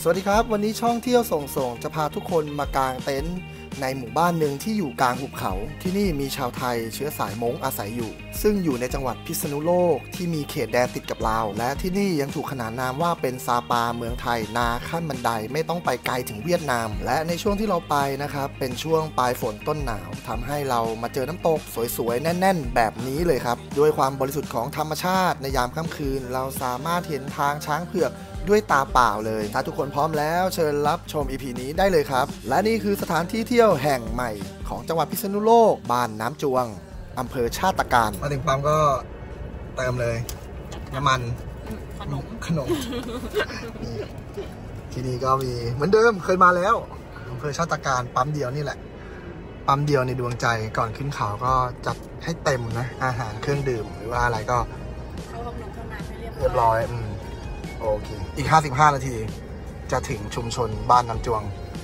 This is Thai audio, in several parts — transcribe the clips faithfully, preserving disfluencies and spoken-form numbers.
วัสดีครับวันนี้ช่องเที่ยวส่งส่งจะพาทุกคนมากางเต็นท์ในหมู่บ้านหนึ่งที่อยู่กลางหุบเขาที่นี่มีชาวไทยเชื้อสายม้งอาศัยอยู่ซึ่งอยู่ในจังหวัดพิษณุโลกที่มีเขตแดนติดกับลาวและที่นี่ยังถูกขนานนามว่าเป็นซาปาเมืองไทยนาขั้นบันไดไม่ต้องไปไกลถึงเวียดนามและในช่วงที่เราไปนะครับเป็นช่วงปลายฝนต้นหนาวทำให้เรามาเจอน้ำตกสวยๆแน่นๆแบบนี้เลยครับด้วยความบริสุทธิ์ของธรรมชาติในยามค่ำคืนเราสามารถเห็นทางช้างเผือกด้วยตาเปล่าเลยถ้าทุกคนพร้อมแล้วเชิญรับชม อี พี นี้ได้เลยครับและนี่คือสถานที่เที่ยวแห่งใหม่ของจังหวัดพิษณุโลกบ้านน้ำจวงอำเภอชาติการมาถึงปั๊มก็เติมเลยน้ำมันขนมขนมที่นี่ก็มีเหมือนเดิมเคยมาแล้วอำเภอชาติการปั๊มเดียวนี่แหละปั๊มเดียวในดวงใจก่อนขึ้นเขาก็จัดให้เต็มนะอาหารเครื่องดื่มหรือว่าอะไรก็เข้าห้องน้ำเข้าน้ำให้เรียบร้อยโอเคอีกห้าสิบห้านาทีจะถึงชุมชนบ้านน้ำจวง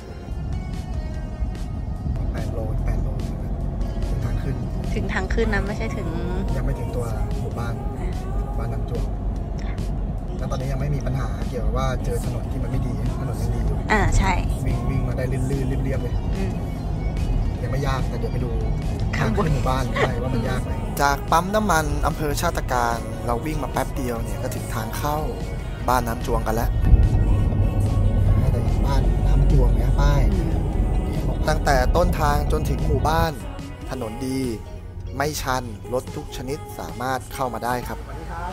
แปดโลแปดโลถึงทางขึ้นถึงทางขึ้นนะไม่ใช่ถึงยังไม่ถึงตัวหมู่บ้านบ้านน้ำจวงแล้วตอนนี้ยังไม่มีปัญหาเกี่ยวกับว่าเจอถนนที่มันไม่ดีถนนยังดีอยู่อ่าใช่วิ่งวิ่งมาได้ลื่นๆเรียบๆเลยยังไม่ยากแต่เดี๋ยวไปดูทางขึ้นหมู่บ้านใช่ว่ามันยากไหมจากปั๊มน้ำมันอำเภอชาติการเราวิ่งมาแป๊บเดียวเนี่ยก็ถึงทางเข้าบ้านน้ำจวงกันแล้วบ้านน้ำจวงเนี่ยป้ายตั้งแต่ต้นทางจนถึงหมู่บ้านถนนดีไม่ชันรถทุกชนิดสามารถเข้ามาได้ครับ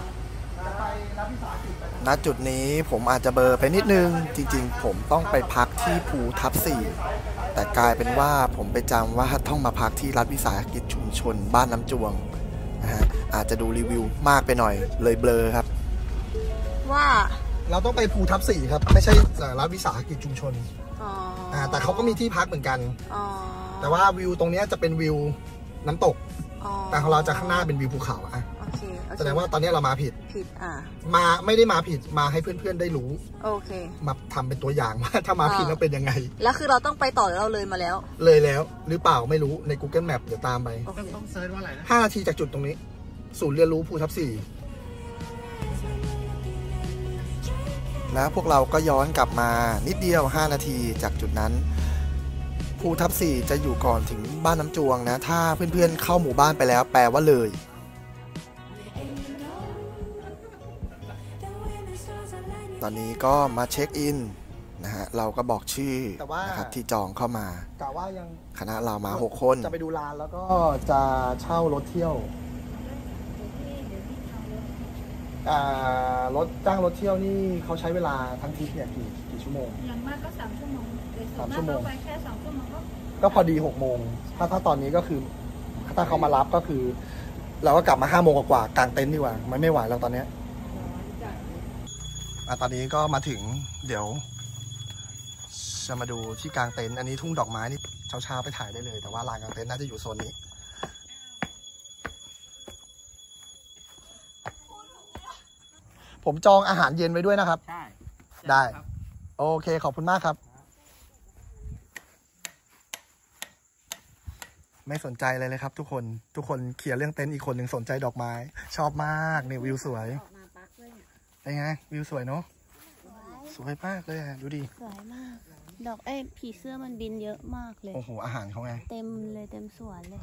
ณจุดนี้ผมอาจจะเบลอไปนิดนึงจริงๆผมต้องไปพักที่ภูทับสี่แต่กลายเป็นว่าผมไปจำว่าต้องมาพักที่รัฐวิสาหกิจชุมชนบ้านน้ำจวงนะฮะอาจจะดูรีวิวมากไปหน่อยเลยเบลอครับว่าเราต้องไปภูทับสี่ครับไม่ใช่รัฐวิสาหกิจชุมชนอ่าแต่เขาก็มีที่พักเหมือนกันแต่ว่าวิวตรงนี้จะเป็นวิวน้ำตกแต่ของเราจะข้างหน้าเป็นวิวภูเขาอ่ะแสดงว่าตอนนี้เรามาผิดผิดอ่ามาไม่ได้มาผิดมาให้เพื่อนๆได้รู้โอเคมาทำเป็นตัวอย่างว่าถ้ามาผิดแล้วเป็นยังไงแล้วคือเราต้องไปต่อเราเลยมาแล้วเลยแล้วหรือเปล่าไม่รู้ใน Google Map เดี๋ยวตามไปต้องเซิร์ชว่าอะไรนะห้านาทีจากจุดตรงนี้ศูนย์เรียนรู้ภูทับสี่แล้วพวกเราก็ย้อนกลับมานิดเดียวห้านาทีจากจุดนั้นภูทับสี่จะอยู่ก่อนถึงบ้านน้ำจวงนะถ้าเพื่อนๆเข้าหมู่บ้านไปแล้วแปลว่าเลยตอนนี้ก็มาเช็คอินนะฮะเราก็บอกชื่อนะครับที่จองเข้ามากะว่ายังคณะเรามาหกคนจะไปดูลานแล้วก็จะเช่ารถเที่ยวรถจ้างรถเที่ยวนี่เขาใช้เวลาทั้งทริปเนี่ยกี่กี่ชั่วโมงอย่างมากก็สามชั่วโมงสามชั่วโมงไปแค่สองชั่วโมงก็พอดีหกโมงถ้าถ้าตอนนี้ก็คือถ้าเขามารับก็คือเราก็กลับมาห้าโมงกว่ากางเต็นท์ดีกว่ามันไม่ไหวแล้วตอนนี้ตอนนี้ก็มาถึงเดี๋ยวจะมาดูที่กางเต็นท์อันนี้ทุ่งดอกไม้นี่เช้าๆไปถ่ายได้เลยแต่ว่าลานกางเต็นท์น่าจะอยู่โซนนี้ผมจองอาหารเย็นไว้ด้วยนะครับใช่ได้โอเคขอบคุณมากครับไม่สนใจเลยเลยครับทุกคนทุกคนเคลียร์เรื่องเต็นท์อีกคนหนึ่งสนใจดอกไม้ชอบมากเนี่ยวิวสวยเป็นไงวิวสวยเนาะสวยมากเลยดูดิสวยมากดอกเอ้ผีเสื้อมันบินเยอะมากเลยโอ้โหอาหารเขาไงเต็มเลยเต็มสวนเลย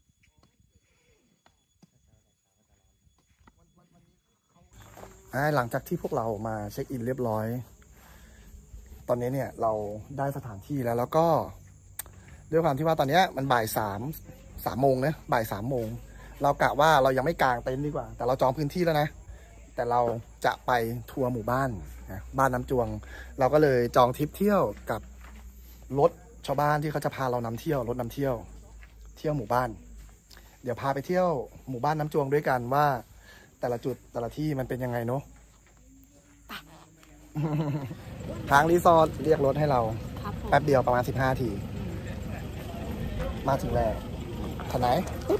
หลังจากที่พวกเรามาเช็คอินเรียบร้อยตอนนี้เนี่ยเราได้สถานที่แล้วแล้วก็ด้วยความที่ว่าตอนนี้มันบ่ายสามสามโมงนะบ่ายสามโมงเรากะว่าเรายังไม่กางเต็นท์ดีกว่าแต่เราจองพื้นที่แล้วนะแต่เราจะไปทัวร์หมู่บ้านนะบ้านน้ำจวงเราก็เลยจองทริปเที่ยวกับรถชาวบ้านที่เขาจะพาเรานำเที่ยวรถนำเที่ยวเที่ยวหมู่บ้านเดี๋ยวพาไปเที่ยวหมู่บ้านน้ำจวงด้วยกันว่าแต่ละจุดแต่ละที่มันเป็นยังไงเนาะทางรีสอร์ทเรียกรถให้เราแป๊บเดียวประมาณสิบห้านาทีมาถึงแล้วคันไหน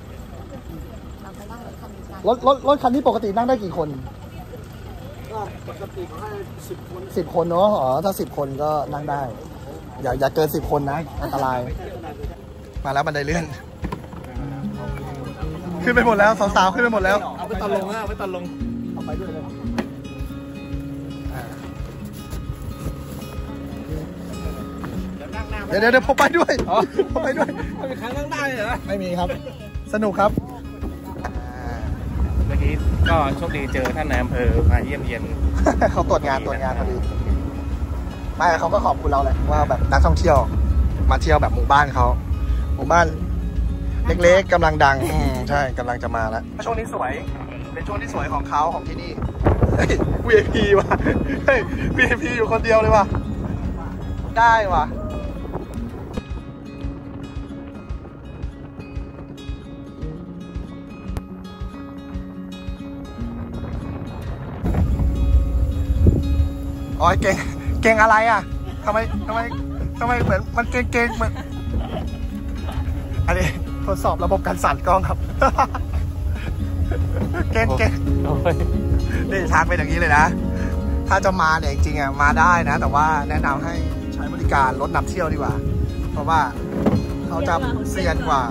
รถรถรถคันนี้ปกตินั่งได้กี่คนก็ปกติเขาให้สิบคนสิบคนเนาะอ๋อถ้าสิบคนก็นั่งได้อย่าอย่าเกินสิบคนนะอันตรายมาแล้วบันไดเลื่อนขึ้นไปหมดแล้วสาวๆขึ้นไปหมดแล้วเอาไปตัดลงนะเอาไปตัดลงเอาไปด้วยเลยเดี๋ยวเดี๋ยวผมไปด้วยผมไปด้วยไม่มีครั้งนั่งได้เหรอไม่มีครับ สนุกครับเมื่อกี้ก็โชคดีเจอท่านนายอำเภอมาเยี่ยมเยียนเขาตรวจงานตรวจงานพอดีไม่เขาก็ขอบคุณเราแหละว่าแบบนักท่องเที่ยวมาเที่ยวแบบหมู่บ้านเขาหมู่บ้านเล็กๆกำลังดังอืมใช่กำลังจะมาแล้วช่วงนี้สวยเป็นช่วงที่สวยของเขาของที่นี่เฮ้ย วี ไอ พี ว่ะเฮ้ย วี ไอ พี อยู่คนเดียวเลยว่ะได้ว่ะอ๋อเก่งเก่งอะไรอ่ะทำไมทำไมทำไมเหมือนมันเก่งเก่งเหมือนอันนี้ทดสอบระบบการสั่นกล้องครับ เก่งเก่งนี่ทางเป็นอย่างนี้เลยนะถ้าจะมาเนี่ยจริงๆอ่ะมาได้นะ แต่ว่าแนะนำให้ใช้บริการรถนำเที่ยวดีกว่าเพราะว่าเขาจะเซียนกว่า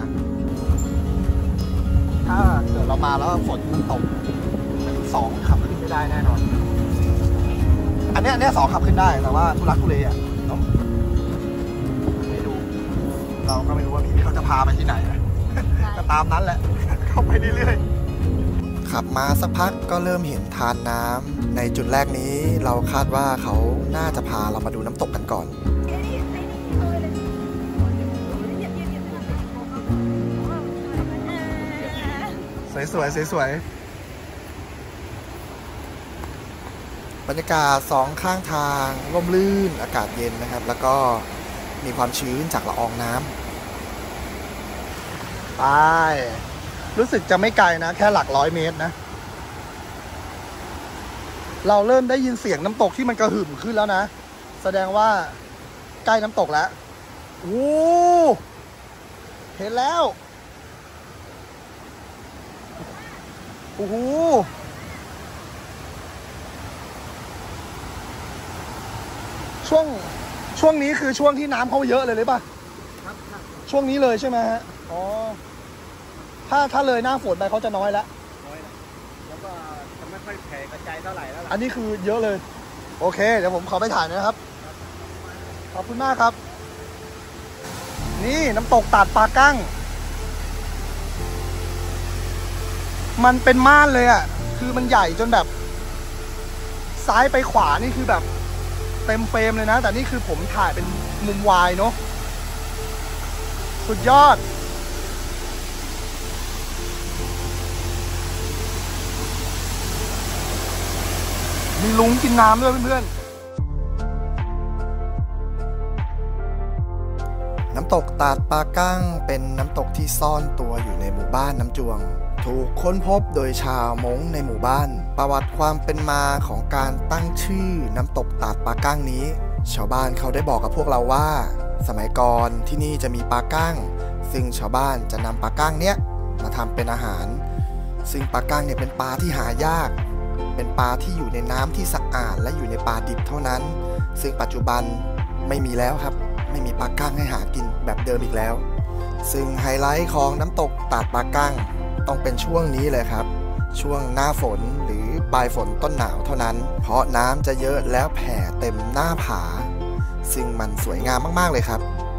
ถ้าเกิดเรามาแล้วฝนมันตกสองขับขึ้นไม่ได้แน่นอนอันนี้อันนี้สองขับขึ้นได้แต่ว่าทุลักทุเลอ่ะเนาะไม่รู้เราก็ไม่รู้ว่าพี่เขาจะพาไปที่ไหนนะก็ตามนั้นแหละเข้าไปเรื่อยๆขับมาสักพักก็เริ่มเห็นทานน้ำในจุดแรกนี้เราคาดว่าเขาน่าจะพาเรามาดูน้ำตกกันก่อนสวยๆสวยๆบรรยากาศสองข้างทางร่มรื่นอากาศเย็นนะครับแล้วก็มีความชื้นจากละอองน้ำไปรู้สึกจะไม่ไกลนะแค่หลักร้อยเมตรนะเราเริ่มได้ยินเสียงน้ำตกที่มันกระหึ่มขึ้นแล้วนะแสดงว่าใกล้น้ำตกแล้วโอ้เห็นแล้วโอ้โหช่วงช่วงนี้คือช่วงที่น้ำเขาเยอะเลยหรือเปล่าครับช่วงนี้เลยใช่ไหมฮะอ๋อถ้าถ้าเลยหน้าฝนไปเขาจะน้อยแล้วน้อยแล้วก็จะไม่ค่อยแผ่กระจายเท่าไหร่แล้วอันนี้คือเยอะเลยโอเคเดี๋ยวผมขอไปถ่ายนะครับขอบคุณมากครับนี่น้ำตกตาดปลากั้งมันเป็นม่านเลยอ่ะคือมันใหญ่จนแบบซ้ายไปขวานี่คือแบบเต็มเฟรมเลยนะแต่นี่คือผมถ่ายเป็นมุมวายเนาะสุดยอดมีลุงกินน้ำด้วยเพื่อนๆน้ำตกตาดปลากั้งเป็นน้ำตกที่ซ่อนตัวอยู่ในหมู่บ้านน้ำจวงถูกค้นพบโดยชาวม้งในหมู่บ้านประวัติความเป็นมาของการตั้งชื่อน้ำตกตาดปลากั้งนี้ชาวบ้านเขาได้บอกกับพวกเราว่าสมัยก่อนที่นี่จะมีปลากั้งซึ่งชาวบ้านจะนำปลากั้งเนี้ยมาทำเป็นอาหารซึ่งปลากั้งเนี่ยเป็นปลาที่หายากเป็นปลาที่อยู่ในน้ำที่สะอาดและอยู่ในป่าดิบเท่านั้นซึ่งปัจจุบันไม่มีแล้วครับไม่มีปลากั้งให้หากินแบบเดิมอีกแล้วซึ่งไฮไลท์ของน้ำตกตาดปลากั้งต้องเป็นช่วงนี้เลยครับช่วงหน้าฝนหรือปลายฝนต้นหนาวเท่านั้นเพราะน้ำจะเยอะแล้วแผ่เต็มหน้าผาซึ่งมันสวยงามมากๆเลยครับ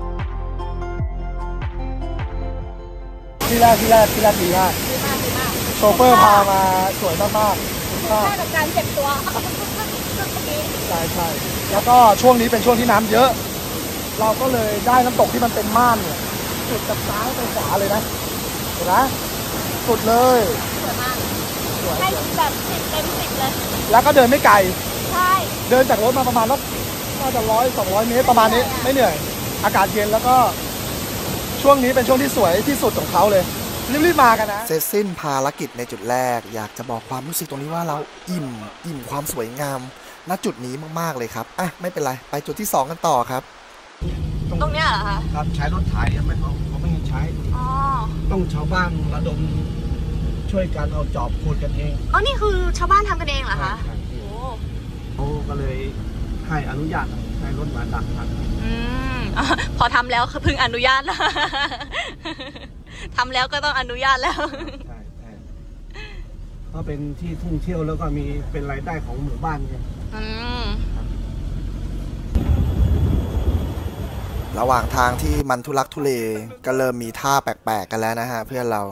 ที่แรกที่แรกที่แรกดีมากดีมากดีมากโชเฟอร์พามาสวยมากๆคุ้มค่ากับการเจ็บตัวใช่ใช่แล้วก็ช่วงนี้เป็นช่วงที่น้ำเยอะเราก็เลยได้น้ำตกที่มันเป็นม่านเนี่ยสุดจากซ้ายไปขวาเลยนะเห็นไหมสุดเลยสวยมากให้แบบสิบเต็มสิบเลยแล้วก็เดินไม่ไกลใช่เดินจากรถมาประมาณสักน่าจะร้อยสองร้อยเมตรประมาณนี้ไม่เหนื่อยอากาศเย็นแล้วก็ช่วงนี้เป็นช่วงที่สวยที่สุดของเขาเลยรีบๆมากันนะเสร็จสิ้นภารกิจในจุดแรกอยากจะบอกความรู้สึกตรงนี้ว่าเราอิ่มอิ่มความสวยงามณจุดนี้มากๆเลยครับอ่ะไม่เป็นไรไปจุดที่สองกันต่อครับตรงเนี้ยเหรอคะครับใช้รถไถไม่เขาเขาไม่ให้ใช้อ๋อต้องชาวบ้านระดมช่วยกันเอาจอบขุดกันเองอ๋อนี่คือชาวบ้านทำกันเองเหรอคะโอ้โหก็เลยให้อนุญาตให้รถมาดักทันอืมพอทำแล้วเพิ่งอนุญาตแล้วทำแล้วก็ต้องอนุญาตแล้วใช่ใช่ก็เป็นที่ท่องเที่ยวแล้วก็มีเป็นรายได้ของหมู่บ้านไงอืมระหว่างทางที่มันทุลักทุเลก็เริ่มมีท่าแปลกๆกันแล้วนะฮะเพื่อนเรา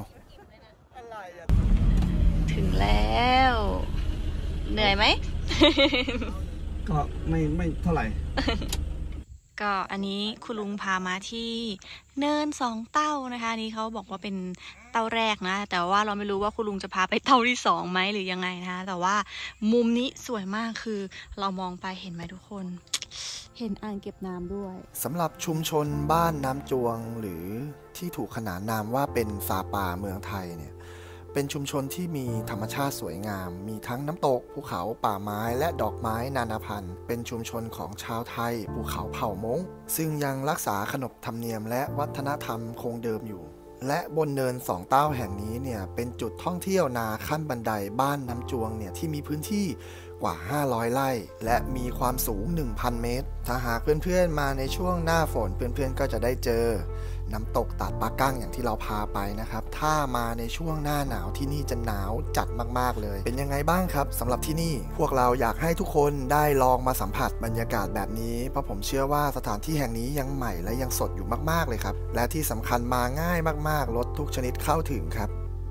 ถึงแล้วเหนื่อยไหมก็ไม่ไม่เท่าไหร่ก็อันนี้คุณลุงพามาที่เนินสองเต้านะคะอันนี้เขาบอกว่าเป็นเต้าแรกนะแต่ว่าเราไม่รู้ว่าคุณลุงจะพาไปเต้าที่สองไหมหรือยังไงนะคะแต่ว่ามุมนี้สวยมากคือเรามองไปเห็นไหมทุกคนเห็นอ่างเก็บน้ำด้วยสำหรับชุมชนบ้านน้ำจวงหรือที่ถูกขนานนามว่าเป็นซาปาเมืองไทยเนี่ยเป็นชุมชนที่มีธรรมชาติสวยงามมีทั้งน้ำตกภูเขาป่าไม้และดอกไม้นานาพันธุ์เป็นชุมชนของชาวไทยภูเขาเผ่ามงซึ่งยังรักษาขนบธรรมเนียมและวัฒนธรรมคงเดิมอยู่และบนเนินสองเต้าแห่งนี้เนี่ยเป็นจุดท่องเที่ยวนาขั้นบันไดบ้านน้ำจวงเนี่ยที่มีพื้นที่กว่าห้าร้อยไร่และมีความสูง หนึ่งพัน เมตรถ้าหากเพื่อนๆมาในช่วงหน้าฝนเพื่อนๆก็จะได้เจอน้ำตกตัดปลากั้งอย่างที่เราพาไปนะครับถ้ามาในช่วงหน้าหนาวที่นี่จะหนาวจัดมากๆเลยเป็นยังไงบ้างครับสำหรับที่นี่พวกเราอยากให้ทุกคนได้ลองมาสัมผัสบรรยากาศแบบนี้เพราะผมเชื่อว่าสถานที่แห่งนี้ยังใหม่และยังสดอยู่มากๆเลยครับและที่สำคัญมาง่ายมากๆรถทุกชนิดเข้าถึงครับ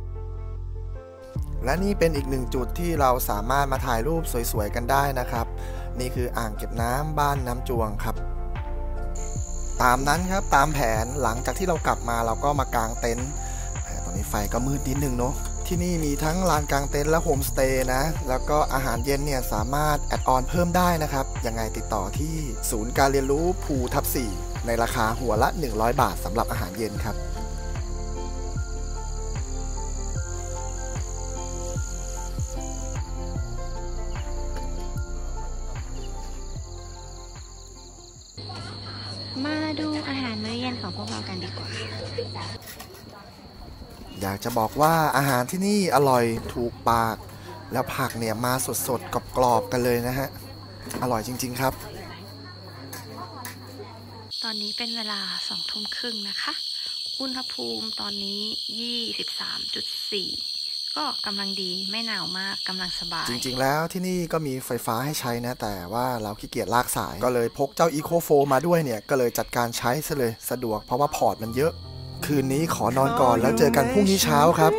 และนี่เป็นอีกหนึ่งจุดที่เราสามารถมาถ่ายรูปสวยๆกันได้นะครับนี่คืออ่างเก็บน้ำบ้านน้ำจวงครับตามนั้นครับตามแผนหลังจากที่เรากลับมาเราก็มากางเต็นท์ตอนนี้ไฟก็มืดนิดนึงเนาะที่นี่มีทั้งลานกางเต็นท์และโฮมสเตย์นะแล้วก็อาหารเย็นเนี่ยสามารถแอดออนเพิ่มได้นะครับยังไงติดต่อที่ศูนย์การเรียนรู้ภูทับสี่ในราคาหัวละหนึ่งร้อยบาทสำหรับอาหารเย็นครับมาดูอาหารมื้อเย็นของพวกเรากันดีกว่าอยากจะบอกว่าอาหารที่นี่อร่อยถูกปากแล้วผักเนี่ยมาสดๆกรอบๆกันเลยนะฮะอร่อยจริงๆครับตอนนี้เป็นเวลาสองทุ่มครึ่งนะคะอุณหภูมิตอนนี้ ยี่สิบสามจุดสี่ ก็กำลังดีไม่หนาวมากกำลังสบายจริงๆแล้วที่นี่ก็มีไฟฟ้าให้ใช้นะแต่ว่าเราขี้เกียจลากสายก็เลยพกเจ้าอีโคโฟมาด้วยเนี่ยก็เลยจัดการใช้ซะเลยสะดวกเพราะว่าพอร์ตมันเยอะคืนนี้ขอนอนก่อนแล้วเจอกันพรุ่งนี้เช้าครับ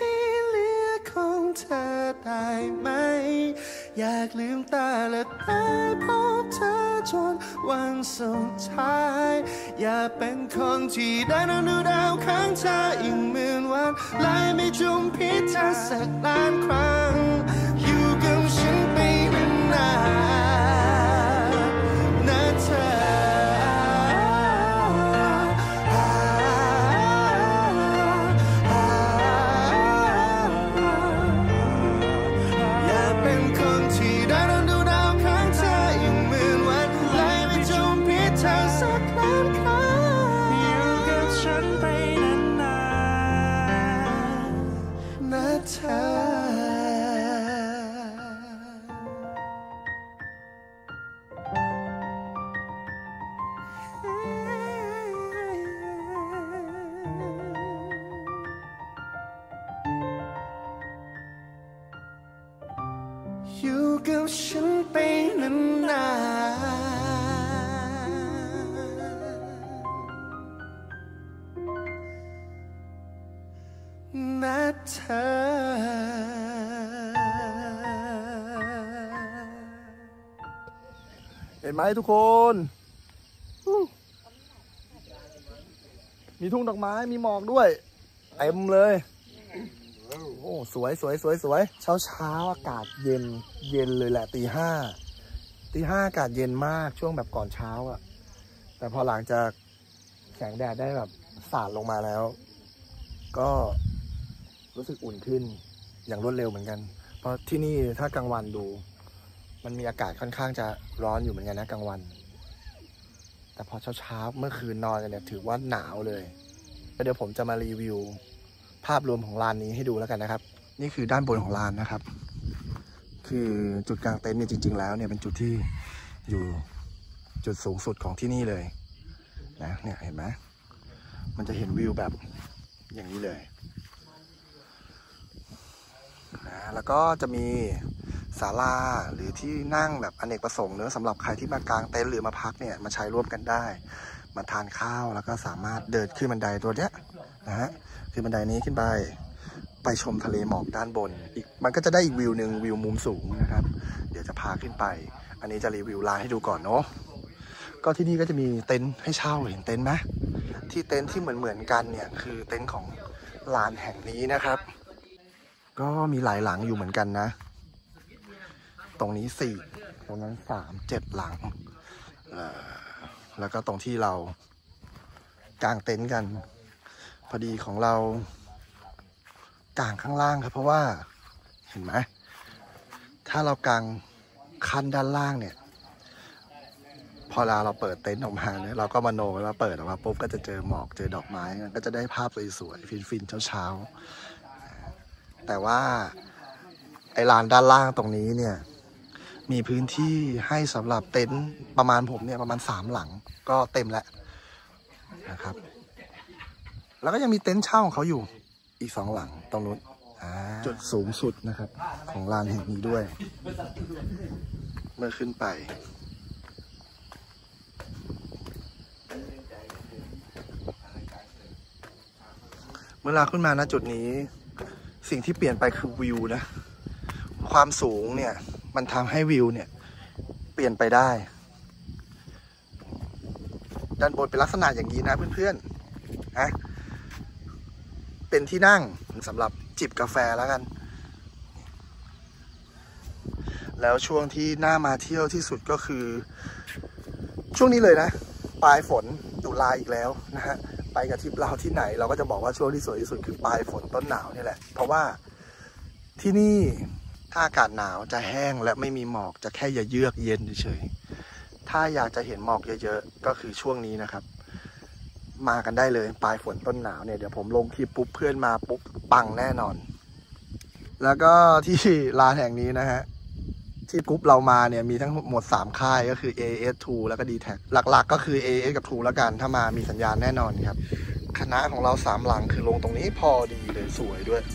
อยากลืมตาและได้พบเธอจนวันสุดท้ายอยากเป็นคนที่ได้นอนดูดาวข้างเธออีกหมื่นวันและไม่จุมพิษเธอสักล้านครั้งอยู่กับฉันไปนานๆนะเธออยู่กับฉันไปนานๆนะเธอเห็นไหมทุกคนมีทุ่งดอกไม้มีหมอกด้วยเต็มเลยโอ้สวยสวยสวยสวยเช้าเช้าอากาศเย็นเย็นเลยแหละตีห้าตีห้าอากาศเย็นมากช่วงแบบก่อนเช้าอ่ะแต่พอหลังจากแสงแดดได้แบบสาดลงมาแล้วก็รู้สึกอุ่นขึ้นอย่างรวดเร็วเหมือนกันเพราะที่นี่ถ้ากลางวันดูมันมีอากาศค่อนข้างจะร้อนอยู่เหมือนกันนะกลางวันแต่พอเช้าเช้าเมื่อคืนนอนกันเนี่ยถือว่าหนาวเลยแล้วเดี๋ยวผมจะมารีวิวภาพรวมของลานนี้ให้ดูแล้วกันนะครับนี่คือด้านบนของลานนะครับคือจุดกลางเต็นท์เนี่ยจริงๆแล้วเนี่ยเป็นจุดที่อยู่จุดสูงสุดของที่นี่เลยนะเนี่ยเห็นไหมมันจะเห็นวิวแบบอย่างนี้เลยนะแล้วก็จะมีศาลาหรือที่นั่งแบบอเนกประสงค์เนอะสำหรับใครที่มากางเต็นท์หรือมาพักเนี่ยมาใช้ร่วมกันได้มาทานข้าวแล้วก็สามารถเดินขึ้นบันไดตัวเนี้ยนะฮะขึ้นบันไดนี้ขึ้นไปไปชมทะเลหมอกด้านบนอีกมันก็จะได้อีกวิวหนึ่งวิวมุมสูงนะครับเดี๋ยวจะพาขึ้นไปอันนี้จะรีวิวลานให้ดูก่อนเนาะก็ที่นี่ก็จะมีเต็นท์ให้เช่าเห็นเต็นท์ไหมที่เต็นท์ที่เหมือนเหมือนกันเนี่ยคือเต็นท์ของลานแห่งนี้นะครับก็มีหลายหลังอยู่เหมือนกันนะตรงนี้สี่ตรงนั้นสามเจ็ดหลังแล้วก็ตรงที่เรากางเต็นท์กันพอดีของเรากางข้างล่างครับเพราะว่าเห็นไหมถ้าเรากางคันด้านล่างเนี่ยพอเราเราเปิดเต็นท์ออกมาเนี่ยเราก็มโนไว้ว่าเปิดออกมาปุ๊บก็จะเจอหมอกเจอดอกไม้ก็จะได้ภาพสวยๆฟินๆเช้าๆแต่ว่าไอ้ลานด้านล่างตรงนี้เนี่ยมีพื้นที่ให้สำหรับเต็นท์ประมาณผมเนี่ยประมาณสามหลังก็เต็มแล้วนะครับแล้วก็ยังมีเต็นท์เช่าของเขาอยู่อีกสองหลังตรงนู้นจุดสูงสุดนะครับของลานแห่งนี้ด้วยเมื่อขึ้นไปเมื่อเราขึ้นมาณจุดนี้สิ่งที่เปลี่ยนไปคือวิวนะความสูงเนี่ยมันทำให้วิวเนี่ยเปลี่ยนไปได้ด้านบนเป็นลักษณะอย่างนี้นะเพื่อนๆนะเป็นที่นั่งสำหรับจิบกาแฟแล้วกันแล้วช่วงที่น่ามาเที่ยวที่สุดก็คือช่วงนี้เลยนะปลายฝนตุลาอีกแล้วนะฮะไปกับทริปเราที่ไหนเราก็จะบอกว่าช่วงที่สวยที่สุดคือปลายฝนต้นหนาวนี่แหละเพราะว่าที่นี่ถ้าอากาศหนาวจะแห้งและไม่มีหมอกจะแค่เยือกเย็นเฉยๆถ้าอยากจะเห็นหมอกเยอะๆก็คือช่วงนี้นะครับมากันได้เลยปลายฝนต้นหนาวเนี่ยเดี๋ยวผมลงคลิปปุ๊บเพื่อนมาปุ๊บปังแน่นอนแล้วก็ที่ลานแห่งนี้นะฮะที่กรุ๊ปเรามาเนี่ยมีทั้งหมดสามค่ายก็คือ เอ เอส ทู แล้วก็ ดี แท็ก หลักๆก็คือ เอ เอส กับ ทู แล้วกันถ้ามามีสัญญาณแน่นอนครับคณะของเราสามหลังคือลงตรงนี้พอดีเลยสวยด้วย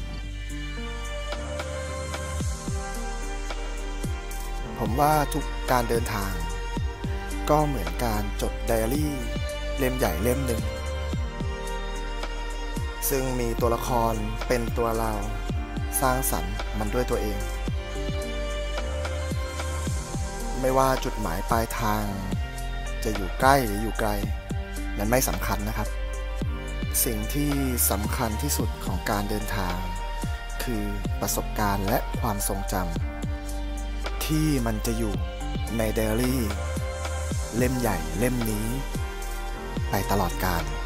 ผมว่าทุกการเดินทางก็เหมือนการจดไดอารี่เล่มใหญ่เล่มหนึ่งซึ่งมีตัวละครเป็นตัวเราสร้างสรรค์มันด้วยตัวเองไม่ว่าจุดหมายปลายทางจะอยู่ใกล้หรืออยู่ไกลนั้นไม่สำคัญนะครับสิ่งที่สำคัญที่สุดของการเดินทางคือประสบการณ์และความทรงจำที่มันจะอยู่ในไดอารี่เล่มใหญ่เล่มนี้ไปตลอดกาล